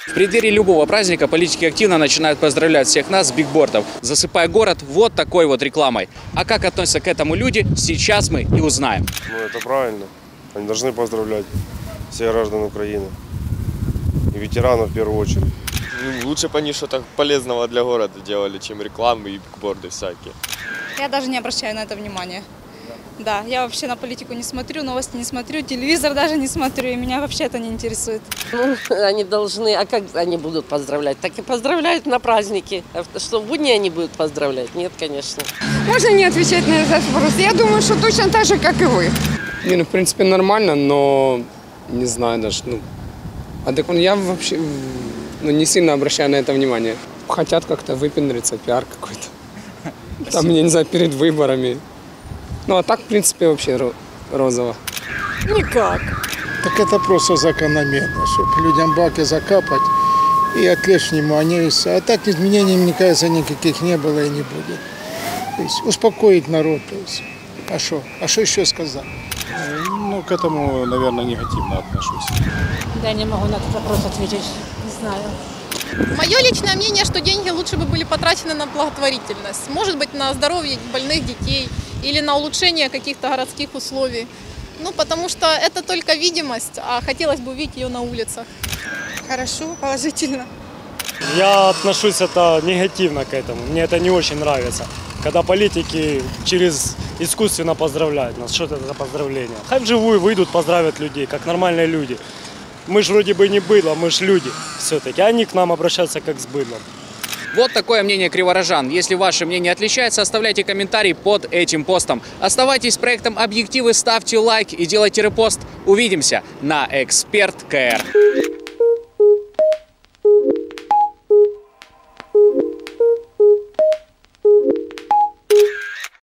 В преддверии любого праздника политики активно начинают поздравлять всех нас с бигбордов, засыпая город вот такой вот рекламой. А как относятся к этому люди, сейчас мы и узнаем. Ну, это правильно. Они должны поздравлять всех граждан Украины. И ветеранов в первую очередь. Лучше бы они что-то полезного для города делали, чем рекламы и бигборды всякие. Я даже не обращаю на это внимания. Да, я вообще на политику не смотрю, новости не смотрю, телевизор даже не смотрю, и меня вообще это не интересует. Ну, они должны, а как они будут поздравлять? Так и поздравляют на праздники. А что, в будни они будут поздравлять? Нет, конечно. Можно не отвечать на этот вопрос? Я думаю, что точно так же, как и вы. Не, ну, в принципе, нормально, но не знаю даже, я вообще не сильно обращаю на это внимание. Хотят как-то выпендриться, пиар какой-то. Там, я не знаю, перед выборами. Ну, а так, в принципе, вообще розово. Никак. Так это просто закономерно, чтобы людям баки закапать и отвлечь внимание. А так изменений, мне кажется, никаких не было и не будет. То есть успокоить народ. То есть. А что еще сказать? Ну, к этому, наверное, негативно отношусь. Да, не могу на этот вопрос ответить, не знаю. Мое личное мнение, что деньги лучше бы были потрачены на благотворительность. Может быть, на здоровье больных детей или на улучшение каких-то городских условий. Ну, потому что это только видимость, а хотелось бы увидеть ее на улицах. Хорошо, положительно. Я отношусь негативно к этому. Мне это не очень нравится. Когда политики через искусственно поздравляют нас. Что это за поздравление? Хай вживую выйдут, поздравят людей, как нормальные люди. Мы ж вроде бы не быдло, мы ж люди все-таки. Они к нам обращаются как с быдлом. Вот такое мнение криворожан. Если ваше мнение отличается, оставляйте комментарий под этим постом. Оставайтесь с проектом «Объективы», ставьте лайк и делайте репост. Увидимся на Эксперт КР.